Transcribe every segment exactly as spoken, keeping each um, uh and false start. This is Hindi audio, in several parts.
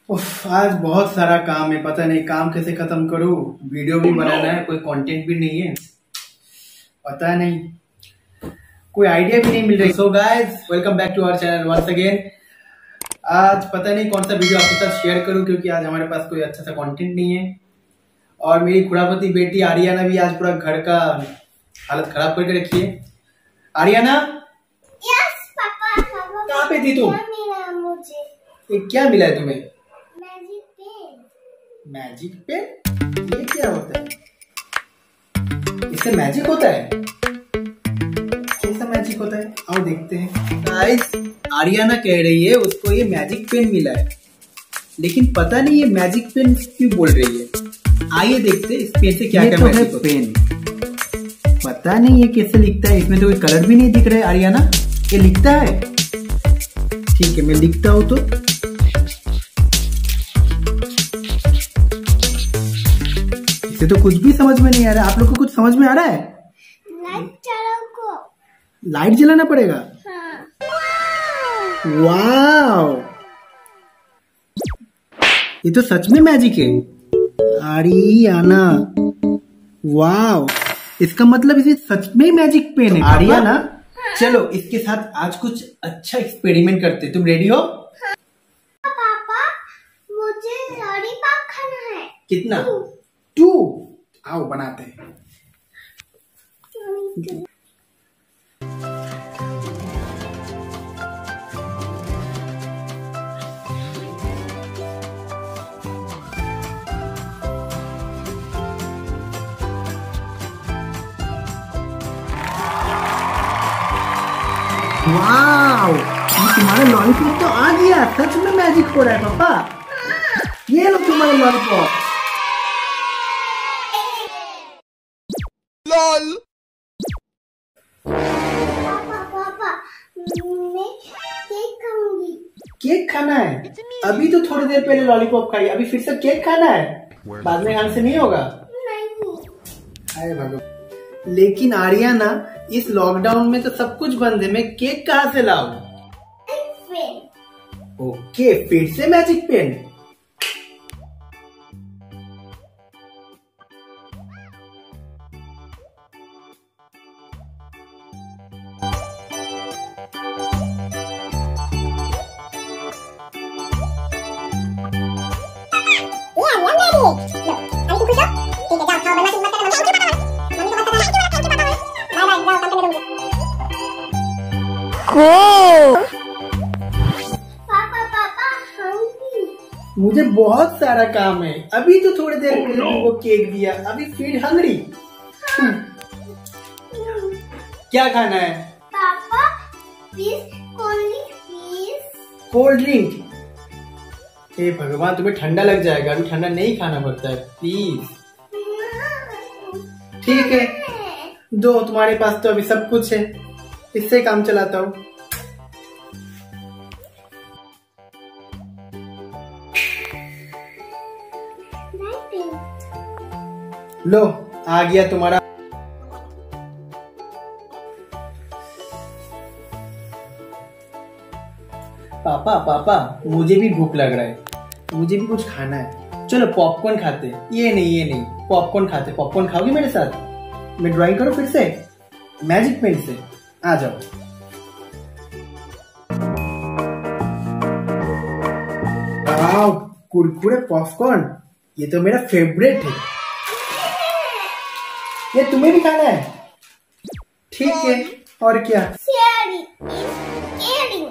उफ, आज बहुत सारा काम है, पता नहीं काम कैसे खत्म करूं। वीडियो भी बनाना है, कोई कंटेंट भी नहीं है, पता नहीं, कोई आइडिया भी नहीं मिल रही। So guys, welcome back to our channel once again. आज पता नहीं कौन सा वीडियो आपके साथ शेयर करूं, क्योंकि आज हमारे पास कोई अच्छा सा कंटेंट नहीं है। और मेरी खुरापति बेटी आर्याना भी आज पूरा घर का हालत खराब करके रखी है। आर्याना, यस पापा, पापा कहाँ पे थी तुम? क्या मिला मुझे? ये क्या मिला है तुम्हें? Magic pen. Magic pen? ये क्या होता है? इससे मैजिक होता है? कैसा मैजिक होता है? आओ देखते हैं। गाइस, आर्याना कह रही है उसको ये मैजिक पेन मिला है, लेकिन पता नहीं ये मैजिक पेन क्यों बोल रही है। आइए देखते हैं इस पेन से क्या क्या तो मैजिक होता है। पेन पता नहीं ये कैसे लिखता है, इसमें तो कोई कलर भी नहीं दिख रहा है। आर्याना, ये लिखता है? ठीक है, मैं लिखता हूँ तो। इसे तो कुछ भी समझ में नहीं आ रहा है। आप लोग को कुछ समझ में आ रहा है? लाइट चलाओ को। लाइट जलाना पड़ेगा? हाँ। वाव, ये तो सच में मैजिक है। आर्याना, वाव, इसका मतलब इसे सच में मैजिक पेन है। आर्याना, चलो इसके साथ आज कुछ अच्छा एक्सपेरिमेंट करते। तुम रेडी हो? हाँ। पापा, मुझे लॉलीपॉप खाना है। कितना? टू। आओ बनाते हैं। वाव, ये तुम्हारा लॉलीपॉप तो आ गया। सच में मैजिक हो रहा है पापा। ये लो तुम्हारा लॉलीपॉप। लॉल। पापा पापा, मैं केक खाऊंगी। केक खाना है? अभी तो थोड़ी देर पहले लॉलीपॉप खाई, अभी फिर से केक खाना है? बाद में खाने से नहीं होगा? नहीं। अरे भगवान, लेकिन आर्याना इस लॉकडाउन में तो सब कुछ बंद है, मैं केक कहाँ से लाऊं? पेन। ओके, फिर से मैजिक पेन। पापा पापा, हंग्री। मुझे बहुत सारा काम है। अभी तो थोड़ी देर पहले तुमको केक दिया, अभी फिर हंगरी। क्या खाना है? पापा, please cold drink please. Cold drink? हे भगवान, तुम्हें ठंडा लग जाएगा। अभी ठंडा नहीं खाना पड़ता है, प्लीज। ठीक है, दो। तुम्हारे पास तो अभी सब कुछ है, इससे काम चलाता हूँ। लो, आ गया तुम्हारा। पापा पापा, मुझे भी भूख लग रहा है, मुझे भी कुछ खाना है। चलो पॉपकॉर्न खाते। ये नहीं ये नहीं, पॉपकॉर्न खाते। पॉपकॉर्न खाओगी मेरे साथ? मैं ड्राइंग करूँ फिर से मैजिक पेन से? आ जाओ। वाव, कुरकुरे पॉपकॉर्न, ये तो मेरा फेवरेट है। ये तुम्हें भी खाना है? ठीक है, और क्या? Sharing is caring.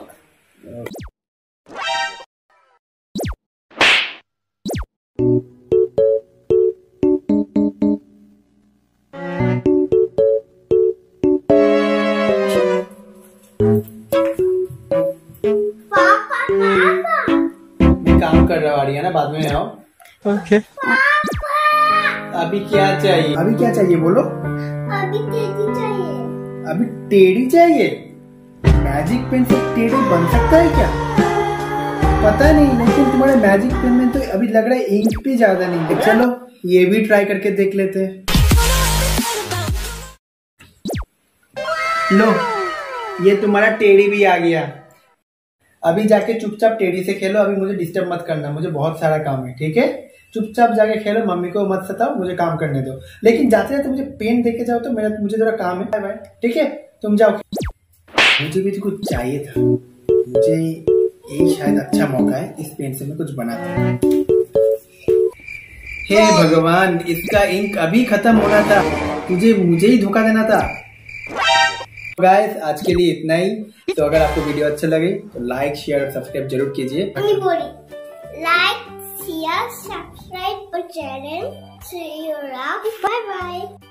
पापा पापा, मैं काम कर रहा हूँ आर्याना, बाद में आओ। ओके। अभी क्या चाहिए? अभी क्या चाहिए बोलो? अभी टेडी चाहिए। अभी टेडी चाहिए? मैजिक पेन से टेडी बन सकता है क्या? पता नहीं, लेकिन तुम्हारे मैजिक पेन में तो अभी लग रहा है इंक भी ज्यादा नहीं है। चलो ये भी ट्राई करके देख लेते हैं। लो, ये तुम्हारा टेडी भी आ गया। अभी जाके चुपचाप टेडी से खेलो, अभी मुझे डिस्टर्ब मत करना, मुझे बहुत सारा काम है, ठीक है? चुपचाप जाके खेलो, मम्मी को मत सताओ, मुझे काम करने दो। लेकिन जाते जाते मुझे पेन देके जाओ, तो मेरा मुझे जरा काम है भाई, ठीक है? तुम जाओ। मुझे भी तो कुछ चाहिए था, मुझे ये शायद अच्छा मौका है, इस पेन से मैं कुछ बनाता हूँ। हे भगवान, इसका इंक अभी खत्म होना था, तुझे मुझे ही धोखा देना था। गाइस आज के लिए इतना ही। तो अगर आपको वीडियो अच्छा लगे तो लाइक शेयर और सब्सक्राइब जरूर कीजिए। लाइक शेयर सब्सक्राइब और चैनल से बाय बाय।